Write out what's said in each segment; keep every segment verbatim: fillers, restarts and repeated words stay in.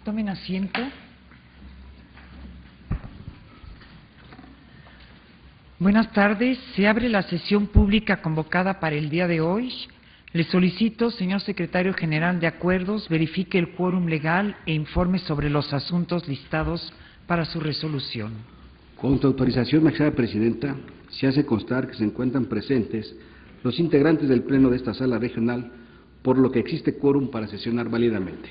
Tomen asiento. Buenas tardes. Se abre la sesión pública convocada para el día de hoy. Le solicito, señor Secretario General de Acuerdos, verifique el quórum legal e informe sobre los asuntos listados para su resolución. Con su autorización, magistrada presidenta, se hace constar que se encuentran presentes los integrantes del Pleno de esta Sala Regional, por lo que existe quórum para sesionar válidamente.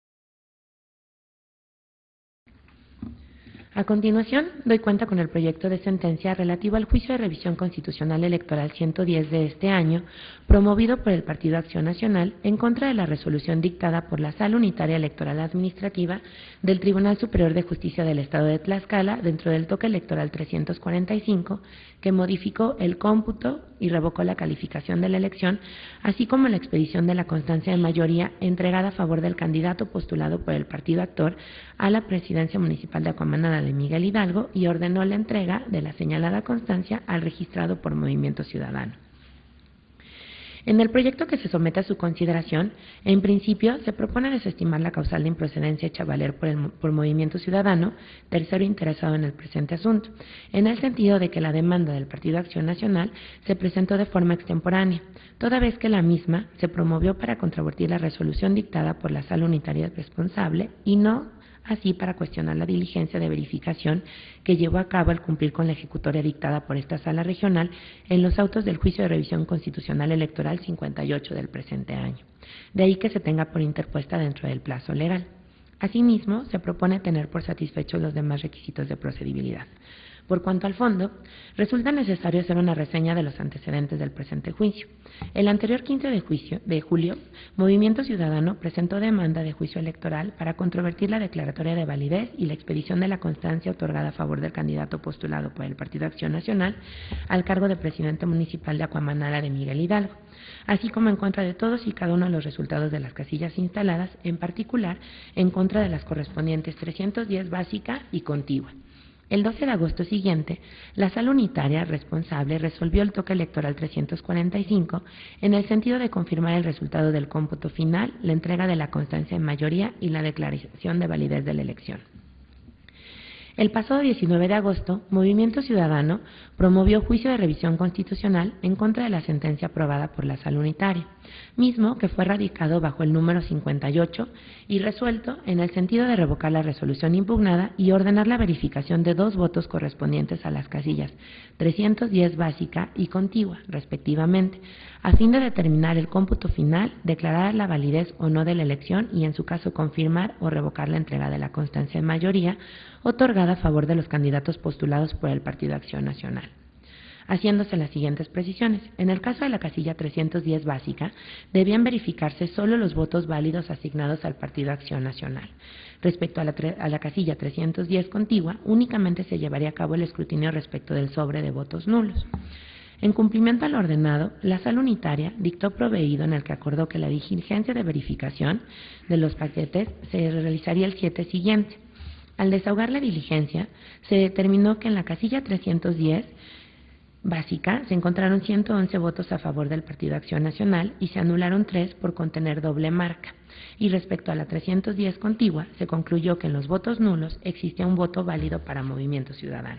A continuación, doy cuenta con el proyecto de sentencia relativo al juicio de revisión constitucional electoral ciento diez de este año, promovido por el Partido Acción Nacional en contra de la resolución dictada por la Sala Unitaria Electoral Administrativa del Tribunal Superior de Justicia del Estado de Tlaxcala dentro del toque electoral trescientos cuarenta y cinco, que modificó el cómputo y revocó la calificación de la elección, así como la expedición de la constancia de mayoría entregada a favor del candidato postulado por el partido actor a la presidencia municipal de Acuamanada de Miguel Hidalgo y ordenó la entrega de la señalada constancia al registrado por Movimiento Ciudadano. En el proyecto que se somete a su consideración, en principio se propone desestimar la causal de improcedencia hecha valer por, el, por Movimiento Ciudadano, tercero interesado en el presente asunto, en el sentido de que la demanda del Partido Acción Nacional se presentó de forma extemporánea, toda vez que la misma se promovió para controvertir la resolución dictada por la Sala Unitaria responsable y no así para cuestionar la diligencia de verificación que llevó a cabo al cumplir con la ejecutoria dictada por esta Sala Regional en los autos del Juicio de Revisión Constitucional Electoral cincuenta y ocho del presente año. De ahí que se tenga por interpuesta dentro del plazo legal. Asimismo, se propone tener por satisfechos los demás requisitos de procedibilidad. Por cuanto al fondo, resulta necesario hacer una reseña de los antecedentes del presente juicio. El anterior quince de, juicio, de julio, Movimiento Ciudadano presentó demanda de juicio electoral para controvertir la declaratoria de validez y la expedición de la constancia otorgada a favor del candidato postulado por el Partido Acción Nacional al cargo de presidente municipal de Acuamanala de Miguel Hidalgo, así como en contra de todos y cada uno de los resultados de las casillas instaladas, en particular en contra de las correspondientes trescientos diez básica y contigua. El doce de agosto siguiente, la Sala Unitaria responsable resolvió el toque electoral trescientos cuarenta y cinco en el sentido de confirmar el resultado del cómputo final, la entrega de la constancia en mayoría y la declaración de validez de la elección. El pasado diecinueve de agosto, Movimiento Ciudadano promovió juicio de revisión constitucional en contra de la sentencia aprobada por la Sala Unitaria, mismo que fue radicado bajo el número cincuenta y ocho y resuelto en el sentido de revocar la resolución impugnada y ordenar la verificación de dos votos correspondientes a las casillas trescientos diez básica y contigua, respectivamente, a fin de determinar el cómputo final, declarar la validez o no de la elección y, en su caso, confirmar o revocar la entrega de la constancia en mayoría otorgada a favor de los candidatos postulados por el Partido Acción Nacional, haciéndose las siguientes precisiones. En el caso de la casilla trescientos diez básica, debían verificarse solo los votos válidos asignados al Partido Acción Nacional. Respecto a la, a la casilla trescientos diez contigua, únicamente se llevaría a cabo el escrutinio respecto del sobre de votos nulos. En cumplimiento al ordenado, la Sala Unitaria dictó proveído en el que acordó que la diligencia de verificación de los paquetes se realizaría el siete siguiente. Al desahogar la diligencia, se determinó que en la casilla trescientos diez básica se encontraron ciento once votos a favor del Partido Acción Nacional y se anularon tres por contener doble marca. Y respecto a la trescientos diez contigua, se concluyó que en los votos nulos existía un voto válido para Movimiento Ciudadano.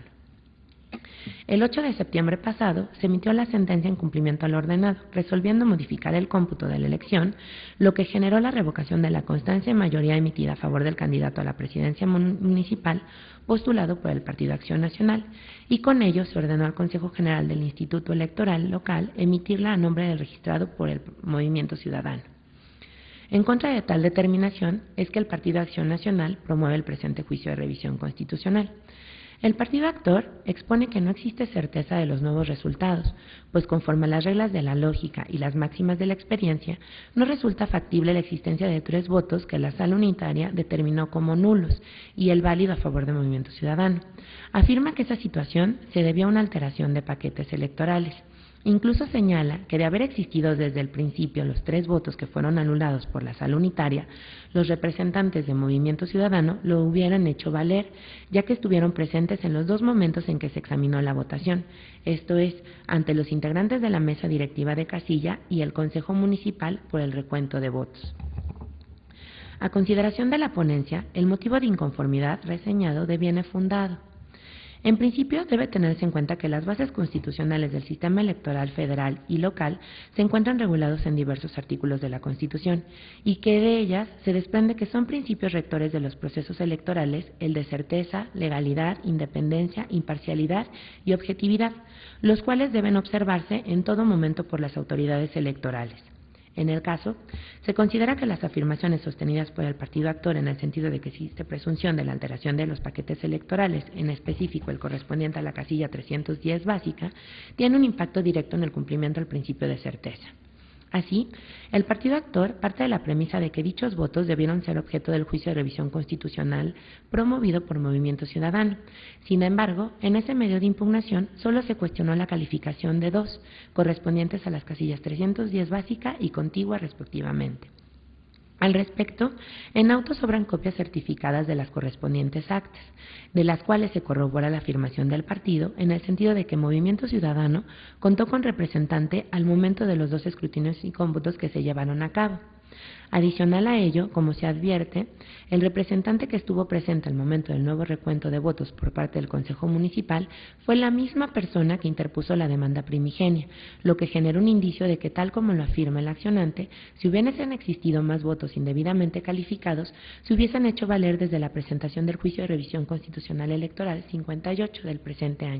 El ocho de septiembre pasado se emitió la sentencia en cumplimiento al ordenado, resolviendo modificar el cómputo de la elección, lo que generó la revocación de la constancia de mayoría emitida a favor del candidato a la presidencia municipal postulado por el Partido Acción Nacional, y con ello se ordenó al Consejo General del Instituto Electoral local emitirla a nombre del registrado por el Movimiento Ciudadano. En contra de tal determinación es que el Partido Acción Nacional promueve el presente juicio de revisión constitucional. El partido actor expone que no existe certeza de los nuevos resultados, pues conforme a las reglas de la lógica y las máximas de la experiencia, no resulta factible la existencia de tres votos que la Sala Unitaria determinó como nulos y el válido a favor del Movimiento Ciudadano. Afirma que esa situación se debió a una alteración de paquetes electorales. Incluso señala que de haber existido desde el principio los tres votos que fueron anulados por la Sala Unitaria, los representantes de Movimiento Ciudadano lo hubieran hecho valer, ya que estuvieron presentes en los dos momentos en que se examinó la votación, esto es, ante los integrantes de la mesa directiva de casilla y el Consejo Municipal por el recuento de votos. A consideración de la ponencia, el motivo de inconformidad reseñado deviene fundado. En principio, debe tenerse en cuenta que las bases constitucionales del sistema electoral federal y local se encuentran regulados en diversos artículos de la Constitución y que de ellas se desprende que son principios rectores de los procesos electorales el de certeza, legalidad, independencia, imparcialidad y objetividad, los cuales deben observarse en todo momento por las autoridades electorales. En el caso, se considera que las afirmaciones sostenidas por el partido actor en el sentido de que existe presunción de la alteración de los paquetes electorales, en específico el correspondiente a la casilla trescientos diez básica, tiene un impacto directo en el cumplimiento del principio de certeza. Así, el partido actor parte de la premisa de que dichos votos debieron ser objeto del juicio de revisión constitucional promovido por Movimiento Ciudadano. Sin embargo, en ese medio de impugnación solo se cuestionó la calificación de dos, correspondientes a las casillas trescientos diez básica y contigua respectivamente. Al respecto, en auto sobran copias certificadas de las correspondientes actas, de las cuales se corrobora la afirmación del partido en el sentido de que Movimiento Ciudadano contó con representante al momento de los dos escrutinios y cómputos que se llevaron a cabo. Adicional a ello, como se advierte, el representante que estuvo presente al momento del nuevo recuento de votos por parte del Consejo Municipal fue la misma persona que interpuso la demanda primigenia, lo que genera un indicio de que, tal como lo afirma el accionante, si hubiesen existido más votos indebidamente calificados, se hubiesen hecho valer desde la presentación del juicio de revisión constitucional electoral cincuenta y ocho del presente año.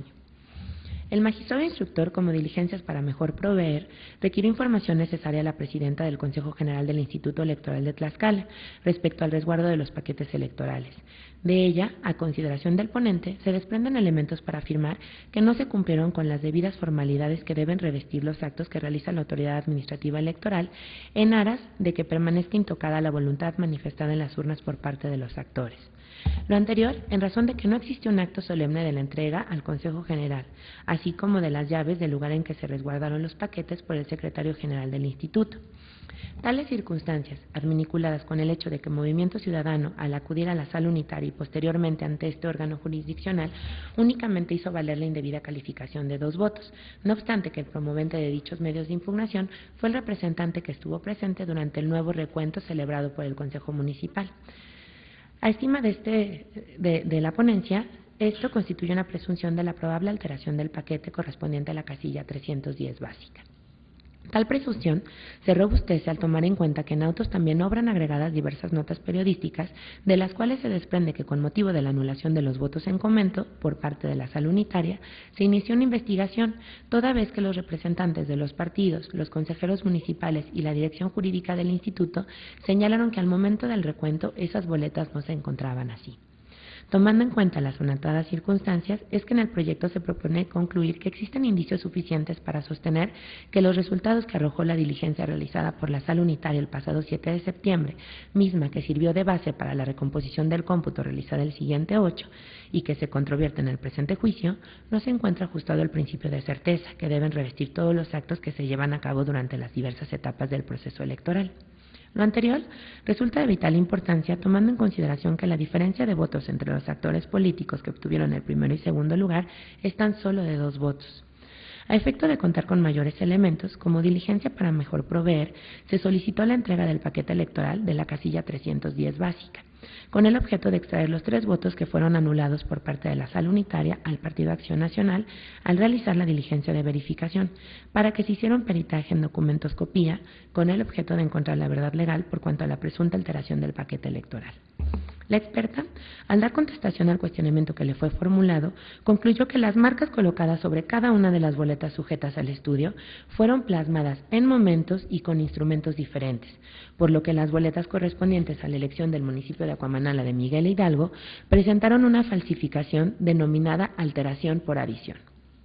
El magistrado instructor, como diligencias para mejor proveer, requirió información necesaria a la presidenta del Consejo General del Instituto Electoral de Tlaxcala respecto al resguardo de los paquetes electorales. De ella, a consideración del ponente, se desprenden elementos para afirmar que no se cumplieron con las debidas formalidades que deben revestir los actos que realiza la autoridad administrativa electoral en aras de que permanezca intocada la voluntad manifestada en las urnas por parte de los actores. Lo anterior, en razón de que no existió un acto solemne de la entrega al Consejo General, así como de las llaves del lugar en que se resguardaron los paquetes por el secretario general del Instituto. Tales circunstancias, adminiculadas con el hecho de que Movimiento Ciudadano, al acudir a la sala unitaria y posteriormente ante este órgano jurisdiccional, únicamente hizo valer la indebida calificación de dos votos, no obstante que el promovente de dichos medios de impugnación fue el representante que estuvo presente durante el nuevo recuento celebrado por el Consejo Municipal. A estima de, este, de, de la ponencia, esto constituye una presunción de la probable alteración del paquete correspondiente a la casilla trescientos diez básica. Tal presunción se robustece al tomar en cuenta que en autos también obran agregadas diversas notas periodísticas, de las cuales se desprende que con motivo de la anulación de los votos en comento por parte de la sala unitaria, se inició una investigación, toda vez que los representantes de los partidos, los consejeros municipales y la dirección jurídica del instituto señalaron que al momento del recuento esas boletas no se encontraban así. Tomando en cuenta las anotadas circunstancias, es que en el proyecto se propone concluir que existen indicios suficientes para sostener que los resultados que arrojó la diligencia realizada por la sala unitaria el pasado siete de septiembre, misma que sirvió de base para la recomposición del cómputo realizada el siguiente ocho y que se controvierte en el presente juicio, no se encuentra ajustado al principio de certeza que deben revestir todos los actos que se llevan a cabo durante las diversas etapas del proceso electoral. Lo anterior resulta de vital importancia tomando en consideración que la diferencia de votos entre los actores políticos que obtuvieron el primero y segundo lugar es tan solo de dos votos. A efecto de contar con mayores elementos, como diligencia para mejor proveer, se solicitó la entrega del paquete electoral de la casilla trescientos diez básica, con el objeto de extraer los tres votos que fueron anulados por parte de la sala unitaria al Partido Acción Nacional al realizar la diligencia de verificación, para que se hiciera un peritaje en documentoscopía con el objeto de encontrar la verdad legal por cuanto a la presunta alteración del paquete electoral. La experta, al dar contestación al cuestionamiento que le fue formulado, concluyó que las marcas colocadas sobre cada una de las boletas sujetas al estudio fueron plasmadas en momentos y con instrumentos diferentes, por lo que las boletas correspondientes a la elección del municipio de Acuamanala de Miguel Hidalgo presentaron una falsificación denominada alteración por adición.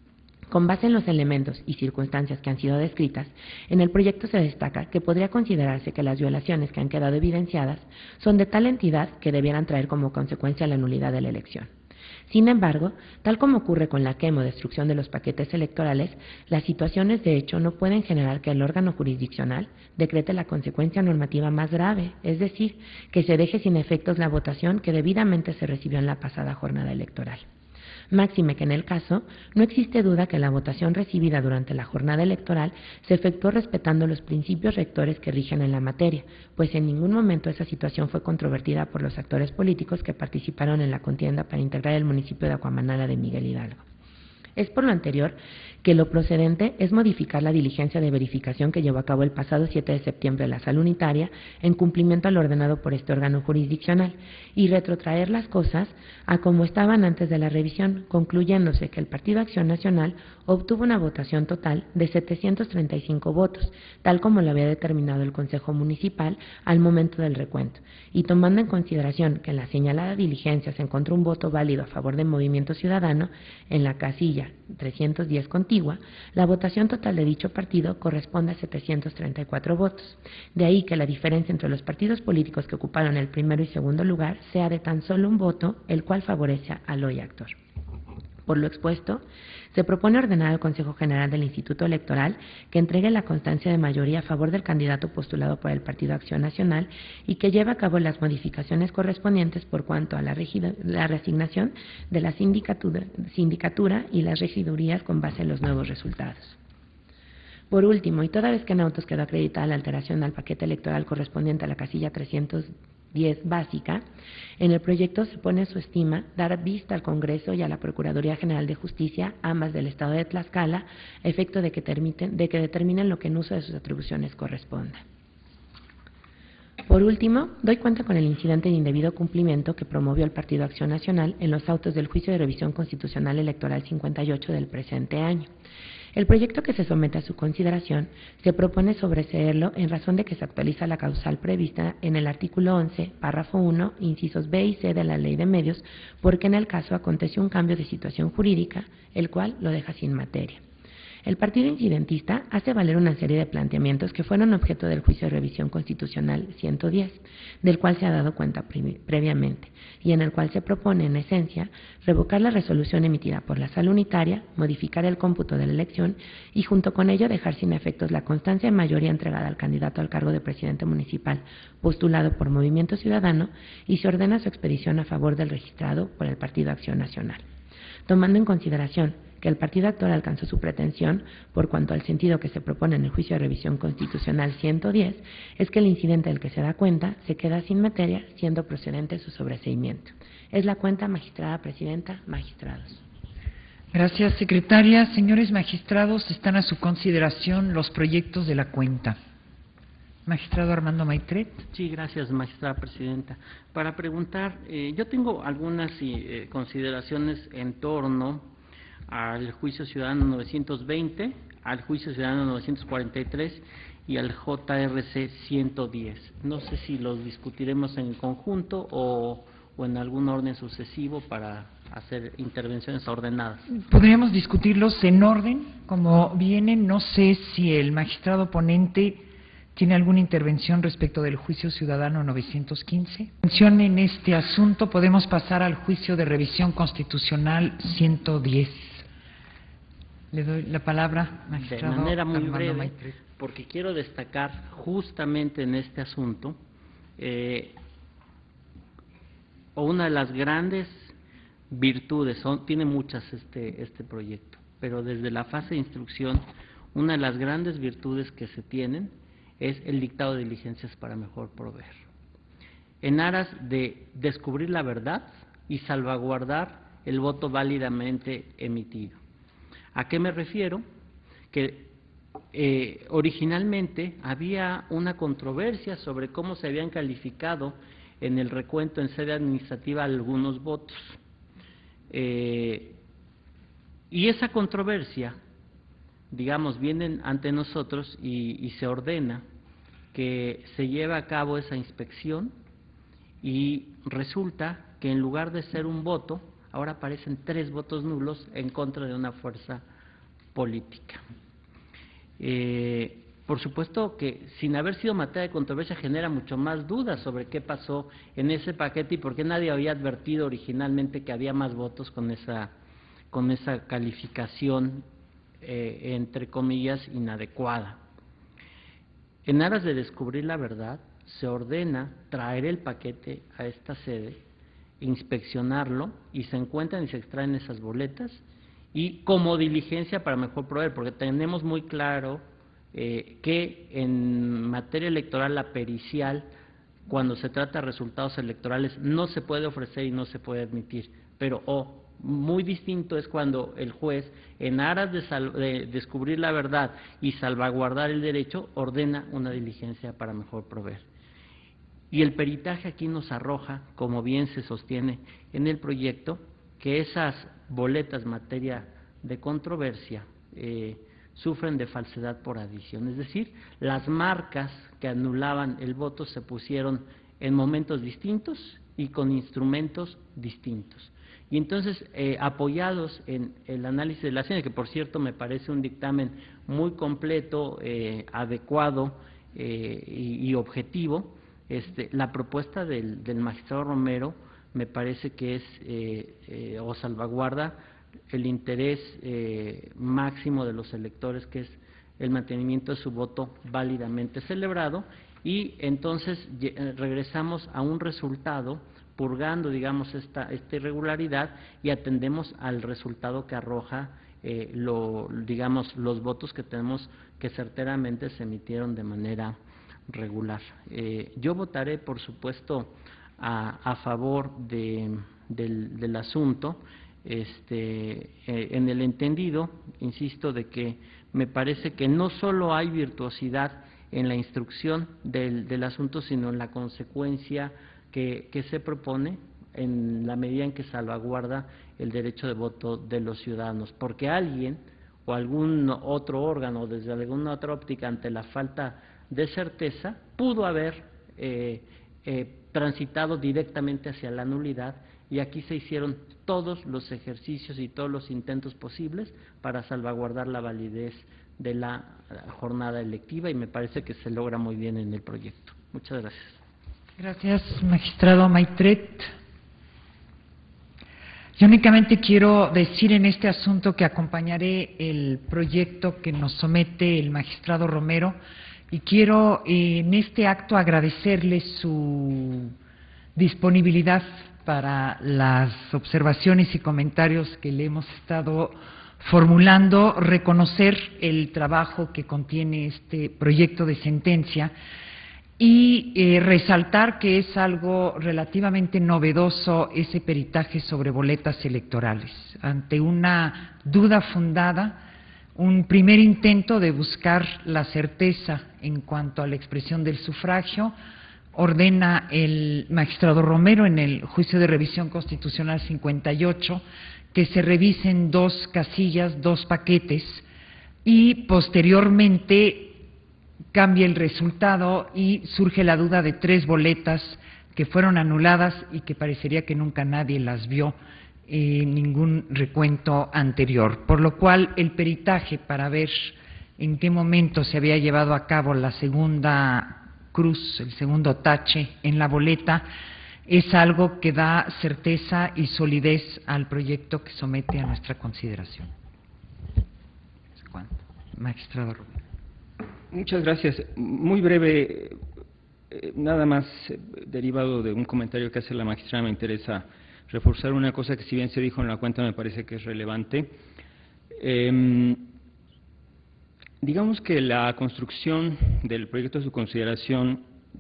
Con base en los elementos y circunstancias que han sido descritas, en el proyecto se destaca que podría considerarse que las violaciones que han quedado evidenciadas son de tal entidad que debieran traer como consecuencia la nulidad de la elección. Sin embargo, tal como ocurre con la quema o destrucción de los paquetes electorales, las situaciones de hecho no pueden generar que el órgano jurisdiccional decrete la consecuencia normativa más grave, es decir, que se deje sin efectos la votación que debidamente se recibió en la pasada jornada electoral. Máxime que en el caso no existe duda que la votación recibida durante la jornada electoral se efectuó respetando los principios rectores que rigen en la materia, pues en ningún momento esa situación fue controvertida por los actores políticos que participaron en la contienda para integrar el municipio de Acuamanala de Miguel Hidalgo. Es por lo anterior que lo procedente es modificar la diligencia de verificación que llevó a cabo el pasado siete de septiembre la Sala Unitaria en cumplimiento al ordenado por este órgano jurisdiccional y retrotraer las cosas a como estaban antes de la revisión, concluyéndose que el Partido Acción Nacional obtuvo una votación total de setecientos treinta y cinco votos, tal como lo había determinado el Consejo Municipal al momento del recuento, y tomando en consideración que en la señalada diligencia se encontró un voto válido a favor del Movimiento Ciudadano en la casilla trescientos diez contigua, la votación total de dicho partido corresponde a setecientos treinta y cuatro votos. De ahí que la diferencia entre los partidos políticos que ocuparon el primero y segundo lugar sea de tan solo un voto, el cual favorece al hoy actor. Por lo expuesto, se propone ordenar al Consejo General del Instituto Electoral que entregue la constancia de mayoría a favor del candidato postulado por el Partido Acción Nacional y que lleve a cabo las modificaciones correspondientes por cuanto a la, regida, la reasignación de la sindicatura, sindicatura y las regidurías con base en los nuevos resultados. Por último, y toda vez que en autos quedó acreditada la alteración al paquete electoral correspondiente a la casilla trescientos diez básica, en el proyecto se pone su estima dar vista al Congreso y a la Procuraduría General de Justicia, ambas del Estado de Tlaxcala, a efecto de que, termiten, de que determinen lo que en uso de sus atribuciones corresponda. Por último, doy cuenta con el incidente de indebido cumplimiento que promovió el Partido Acción Nacional en los autos del Juicio de Revisión Constitucional Electoral cincuenta y ocho del presente año. El proyecto que se somete a su consideración se propone sobreseerlo en razón de que se actualiza la causal prevista en el artículo once, párrafo uno, incisos B y C de la Ley de Medios, porque en el caso aconteció un cambio de situación jurídica, el cual lo deja sin materia. El partido incidentista hace valer una serie de planteamientos que fueron objeto del Juicio de Revisión Constitucional ciento diez, del cual se ha dado cuenta pre previamente, y en el cual se propone, en esencia, revocar la resolución emitida por la Sala Unitaria, modificar el cómputo de la elección y junto con ello dejar sin efectos la constancia de mayoría entregada al candidato al cargo de presidente municipal postulado por Movimiento Ciudadano y se ordena su expedición a favor del registrado por el Partido Acción Nacional. Tomando en consideración que el partido actor alcanzó su pretensión por cuanto al sentido que se propone en el Juicio de Revisión Constitucional ciento diez, es que el incidente del que se da cuenta se queda sin materia, siendo procedente su sobreseimiento. Es la cuenta, magistrada presidenta, magistrados. Gracias, secretaria. Señores magistrados, están a su consideración los proyectos de la cuenta. Magistrado Armando Maitret. Sí, gracias, magistrada presidenta. Para preguntar, eh, yo tengo algunas eh, consideraciones en torno al Juicio Ciudadano novecientos veinte, al Juicio Ciudadano novecientos cuarenta y tres y al J R C ciento diez. No sé si los discutiremos en conjunto o, o en algún orden sucesivo para hacer intervenciones ordenadas. Podríamos discutirlos en orden, como vienen. No sé si el magistrado ponente tiene alguna intervención respecto del Juicio Ciudadano novecientos quince. En este asunto podemos pasar al Juicio de Revisión Constitucional ciento diez. Le doy la palabra, magistrado. De manera muy Armando breve, Maitret, porque quiero destacar justamente en este asunto eh, una de las grandes virtudes, son, tiene muchas este, este proyecto, pero desde la fase de instrucción, una de las grandes virtudes que se tienen es el dictado de diligencias para mejor proveer, en aras de descubrir la verdad y salvaguardar el voto válidamente emitido. ¿A qué me refiero? Que eh, originalmente había una controversia sobre cómo se habían calificado en el recuento en sede administrativa algunos votos. Eh, y esa controversia, digamos, viene ante nosotros y, y se ordena que se lleve a cabo esa inspección y resulta que en lugar de ser un voto, ahora aparecen tres votos nulos en contra de una fuerza política. Eh, por supuesto que sin haber sido materia de controversia genera mucho más dudas sobre qué pasó en ese paquete y por qué nadie había advertido originalmente que había más votos con esa, con esa calificación, eh, entre comillas, inadecuada. En aras de descubrir la verdad, se ordena traer el paquete a esta sede inspeccionarlo y se encuentran y se extraen esas boletas, y como diligencia para mejor proveer, porque tenemos muy claro eh, que en materia electoral la pericial, cuando se trata de resultados electorales, no se puede ofrecer y no se puede admitir, pero o oh, muy distinto es cuando el juez, en aras de, sal, de descubrir la verdad y salvaguardar el derecho, ordena una diligencia para mejor proveer. Y el peritaje aquí nos arroja, como bien se sostiene en el proyecto, que esas boletas materia de controversia eh, sufren de falsedad por adición, es decir, las marcas que anulaban el voto se pusieron en momentos distintos y con instrumentos distintos. Y entonces, eh, apoyados en el análisis de la ciencia, que por cierto me parece un dictamen muy completo, eh, adecuado eh, y, y objetivo, este, la propuesta del, del magistrado Romero me parece que es eh, eh, o salvaguarda el interés eh, máximo de los electores, que es el mantenimiento de su voto válidamente celebrado, y entonces eh, regresamos a un resultado purgando, digamos, esta, esta irregularidad, y atendemos al resultado que arroja, eh, lo, digamos, los votos que tenemos que certeramente se emitieron de manera regular. Eh, yo votaré, por supuesto, a, a favor de, del, del asunto, este, eh, en el entendido, insisto, de que me parece que no solo hay virtuosidad en la instrucción del, del asunto, sino en la consecuencia que, que se propone en la medida en que salvaguarda el derecho de voto de los ciudadanos, porque alguien o algún otro órgano, desde alguna otra óptica, ante la falta de certeza, pudo haber eh, eh, transitado directamente hacia la nulidad, y aquí se hicieron todos los ejercicios y todos los intentos posibles para salvaguardar la validez de la jornada electiva, y me parece que se logra muy bien en el proyecto. Muchas gracias. Gracias, magistrado Maitret. Yo únicamente quiero decir en este asunto que acompañaré el proyecto que nos somete el magistrado Romero, y quiero eh, en este acto agradecerle su disponibilidad para las observaciones y comentarios que le hemos estado formulando, reconocer el trabajo que contiene este proyecto de sentencia y eh, resaltar que es algo relativamente novedoso ese peritaje sobre boletas electorales. Ante una duda fundada, un primer intento de buscar la certeza en cuanto a la expresión del sufragio, ordena el magistrado Romero en el juicio de revisión constitucional cincuenta y ocho que se revisen dos casillas, dos paquetes, y posteriormente cambia el resultado y surge la duda de tres boletas que fueron anuladas y que parecería que nunca nadie las vio en ningún recuento anterior, por lo cual el peritaje para ver en qué momento se había llevado a cabo la segunda cruz, el segundo tache en la boleta, es algo que da certeza y solidez al proyecto que somete a nuestra consideración. Magistrado Romero. Muchas gracias. Muy breve, eh, nada más eh, derivado de un comentario que hace la magistrada, me interesa reforzar una cosa que, si bien se dijo en la cuenta, me parece que es relevante. Eh, digamos que la construcción del proyecto de su consideración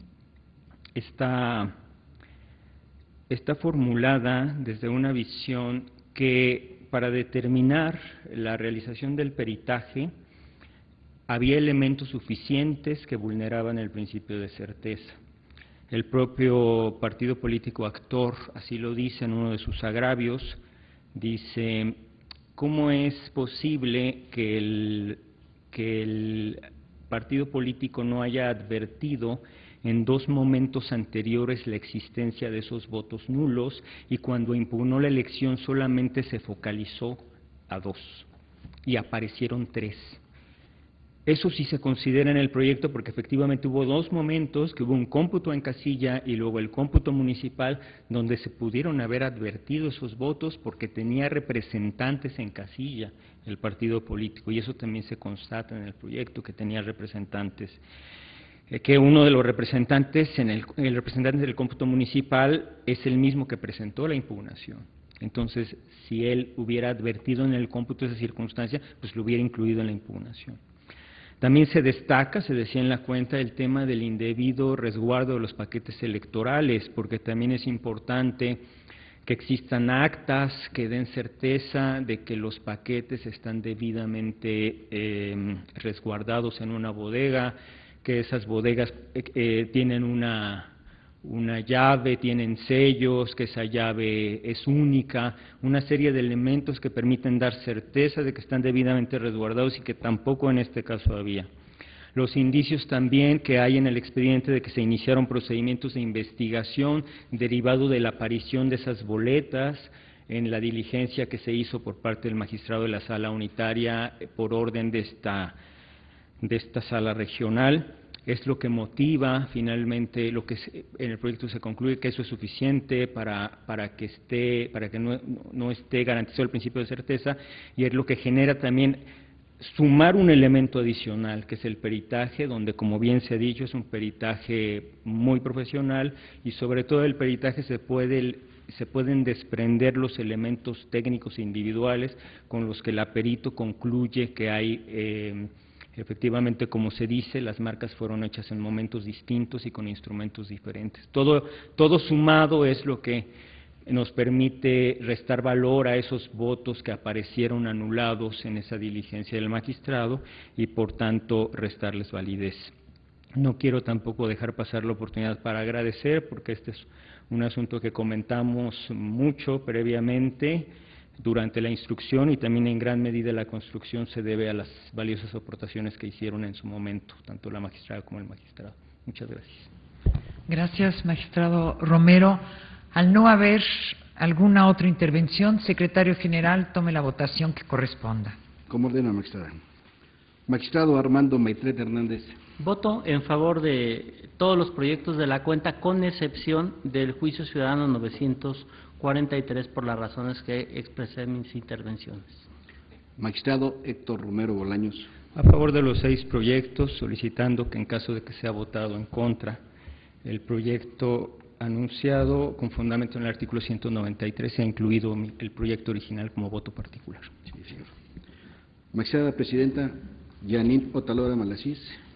está, está formulada desde una visión que, para determinar la realización del peritaje, había elementos suficientes que vulneraban el principio de certeza. El propio partido político actor así lo dice en uno de sus agravios, dice: ¿cómo es posible que el, que el partido político no haya advertido en dos momentos anteriores la existencia de esos votos nulos, y cuando impugnó la elección solamente se focalizó a dos y aparecieron tres? Eso sí se considera en el proyecto, porque efectivamente hubo dos momentos, que hubo un cómputo en casilla y luego el cómputo municipal, donde se pudieron haber advertido esos votos porque tenía representantes en casilla el partido político, y eso también se constata en el proyecto, que tenía representantes. eh, que uno de los representantes, en el, el representante del cómputo municipal es el mismo que presentó la impugnación. Entonces, si él hubiera advertido en el cómputo esa circunstancia, pues lo hubiera incluido en la impugnación. También se destaca, se decía en la cuenta, el tema del indebido resguardo de los paquetes electorales, porque también es importante que existan actas que den certeza de que los paquetes están debidamente eh, resguardados en una bodega, que esas bodegas eh, eh, tienen una, una llave, tienen sellos, que esa llave es única, una serie de elementos que permiten dar certeza de que están debidamente resguardados y que tampoco en este caso había. Los indicios también que hay en el expediente de que se iniciaron procedimientos de investigación derivado de la aparición de esas boletas en la diligencia que se hizo por parte del magistrado de la sala unitaria por orden de esta, de esta sala regional. Es lo que motiva finalmente, lo que se, en el proyecto se concluye que eso es suficiente para, para que esté, para que no, no esté garantizado el principio de certeza, y es lo que genera también sumar un elemento adicional, que es el peritaje, donde, como bien se ha dicho, es un peritaje muy profesional y sobre todo el peritaje se puede, se pueden desprender los elementos técnicos individuales con los que el perito concluye que hay eh, efectivamente, como se dice, las marcas fueron hechas en momentos distintos y con instrumentos diferentes. Todo, todo sumado es lo que nos permite restar valor a esos votos que aparecieron anulados en esa diligencia del magistrado y, por tanto, restarles validez. No quiero tampoco dejar pasar la oportunidad para agradecer, porque este es un asunto que comentamos mucho previamente durante la instrucción y también en gran medida la construcción se debe a las valiosas aportaciones que hicieron en su momento, tanto la magistrada como el magistrado. Muchas gracias. Gracias, magistrado Romero. Al no haber alguna otra intervención, secretario general, tome la votación que corresponda. Como ordena, magistrada. Magistrado Armando Maitret Hernández. Voto en favor de todos los proyectos de la cuenta, con excepción del juicio ciudadano novecientos cuarenta y tres, por las razones que expresé en mis intervenciones. Magistrado Héctor Romero Bolaños. A favor de los seis proyectos, solicitando que en caso de que sea votado en contra el proyecto anunciado con fundamento en el artículo ciento noventa y tres, sea incluido el proyecto original como voto particular. Sí, señor. Magistrada Presidenta Janine Otalora Malasís.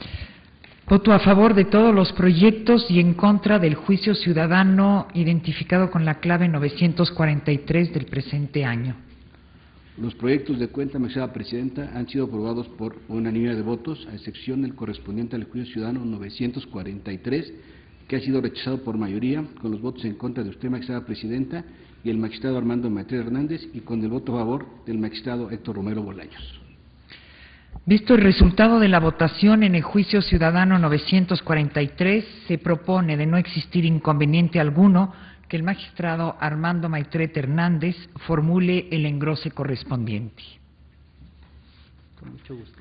Voto a favor de todos los proyectos y en contra del juicio ciudadano identificado con la clave novecientos cuarenta y tres del presente año. Los proyectos de cuenta, magistrada Presidenta, han sido aprobados por unanimidad de votos, a excepción del correspondiente al juicio ciudadano novecientos cuarenta y tres, que ha sido rechazado por mayoría, con los votos en contra de usted, magistrada Presidenta, y el magistrado Armando Maitret Hernández, y con el voto a favor del magistrado Héctor Romero Bolaños. Visto el resultado de la votación en el juicio ciudadano novecientos cuarenta y tres, se propone, de no existir inconveniente alguno, que el magistrado Armando Maitret Hernández formule el engrose correspondiente. Con mucho gusto.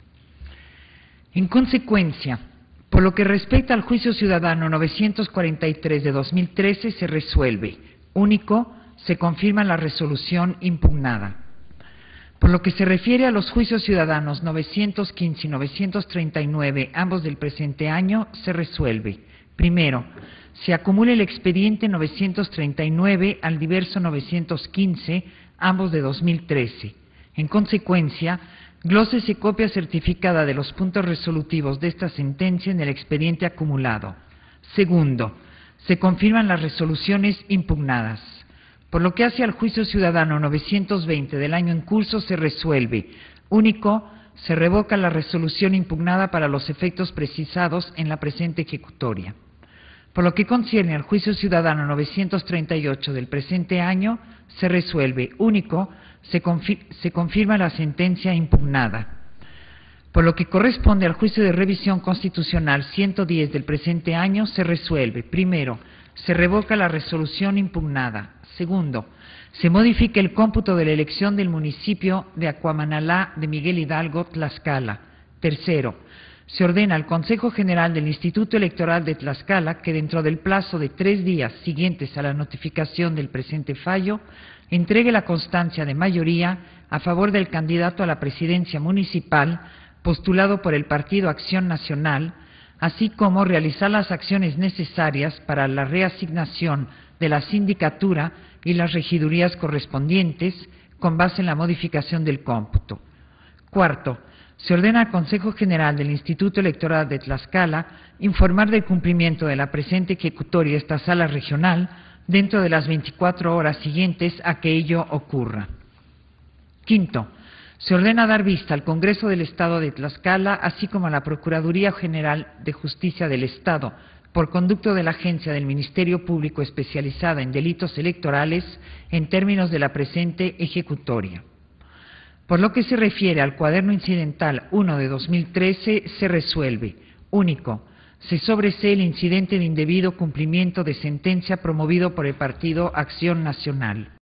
En consecuencia, por lo que respecta al juicio ciudadano novecientos cuarenta y tres de dos mil trece, se resuelve. Único, se confirma la resolución impugnada. Por lo que se refiere a los juicios ciudadanos novecientos quince y novecientos treinta y nueve, ambos del presente año, se resuelve. Primero, se acumula el expediente novecientos treinta y nueve al diverso novecientos quince, ambos de dos mil trece. En consecuencia, gloses y copia certificada de los puntos resolutivos de esta sentencia en el expediente acumulado. Segundo, se confirman las resoluciones impugnadas. Por lo que hace al juicio ciudadano novecientos veinte del año en curso, se resuelve. Único, se revoca la resolución impugnada para los efectos precisados en la presente ejecutoria. Por lo que concierne al juicio ciudadano novecientos treinta y ocho del presente año, se resuelve. Único, se, confir se confirma la sentencia impugnada. Por lo que corresponde al juicio de revisión constitucional ciento diez del presente año, se resuelve. Primero, se revoca la resolución impugnada. Segundo, se modifica el cómputo de la elección del municipio de Acuamanalá de Miguel Hidalgo, Tlaxcala. Tercero, se ordena al Consejo General del Instituto Electoral de Tlaxcala que dentro del plazo de tres días siguientes a la notificación del presente fallo, entregue la constancia de mayoría a favor del candidato a la presidencia municipal postulado por el Partido Acción Nacional, así como realizar las acciones necesarias para la reasignación de la sindicatura y las regidurías correspondientes con base en la modificación del cómputo. Cuarto, se ordena al Consejo General del Instituto Electoral de Tlaxcala informar del cumplimiento de la presente ejecutoria de esta sala regional dentro de las veinticuatro horas siguientes a que ello ocurra. Quinto, se ordena dar vista al Congreso del Estado de Tlaxcala, así como a la Procuraduría General de Justicia del Estado, por conducto de la Agencia del Ministerio Público especializada en delitos electorales, en términos de la presente ejecutoria. Por lo que se refiere al cuaderno incidental uno de dos mil trece, se resuelve, único, se sobresee el incidente de indebido cumplimiento de sentencia promovido por el Partido Acción Nacional.